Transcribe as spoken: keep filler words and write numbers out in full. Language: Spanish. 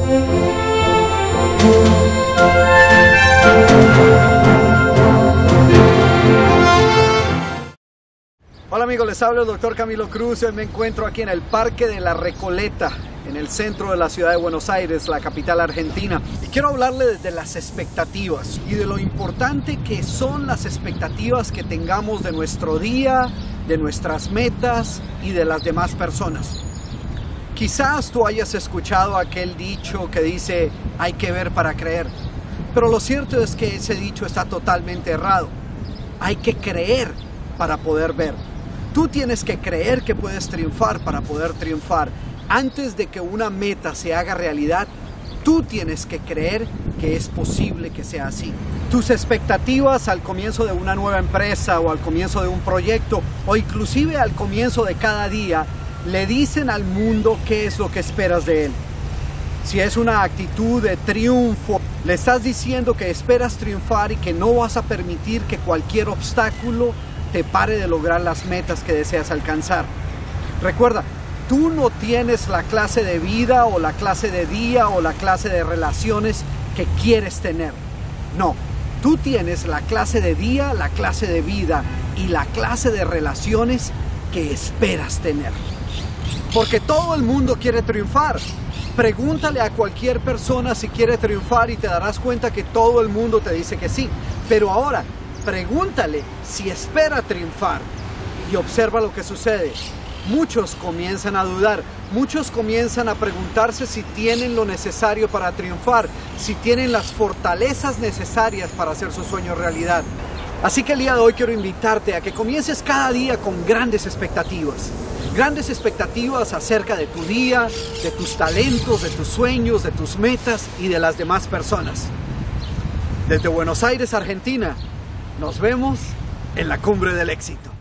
Hola amigos, les habla el doctor Camilo Cruz. Hoy me encuentro aquí en el Parque de la Recoleta, en el centro de la ciudad de Buenos Aires, la capital argentina. Y quiero hablarles de las expectativas y de lo importante que son las expectativas que tengamos de nuestro día, de nuestras metas y de las demás personas. Quizás tú hayas escuchado aquel dicho que dice, hay que ver para creer. Pero lo cierto es que ese dicho está totalmente errado. Hay que creer para poder ver. Tú tienes que creer que puedes triunfar para poder triunfar. Antes de que una meta se haga realidad, tú tienes que creer que es posible que sea así. Tus expectativas al comienzo de una nueva empresa o al comienzo de un proyecto o inclusive al comienzo de cada día le dicen al mundo qué es lo que esperas de él. Si es una actitud de triunfo, le estás diciendo que esperas triunfar y que no vas a permitir que cualquier obstáculo te pare de lograr las metas que deseas alcanzar. Recuerda, tú no tienes la clase de vida o la clase de día o la clase de relaciones que quieres tener. No, tú tienes la clase de día, la clase de vida y la clase de relaciones que esperas tener. Porque todo el mundo quiere triunfar. Pregúntale a cualquier persona si quiere triunfar y te darás cuenta que todo el mundo te dice que sí. Pero ahora, pregúntale si espera triunfar y observa lo que sucede. Muchos comienzan a dudar, muchos comienzan a preguntarse si tienen lo necesario para triunfar, si tienen las fortalezas necesarias para hacer su sueño realidad. Así que el día de hoy quiero invitarte a que comiences cada día con grandes expectativas. Grandes expectativas acerca de tu día, de tus talentos, de tus sueños, de tus metas y de las demás personas. Desde Buenos Aires, Argentina, nos vemos en la cumbre del éxito.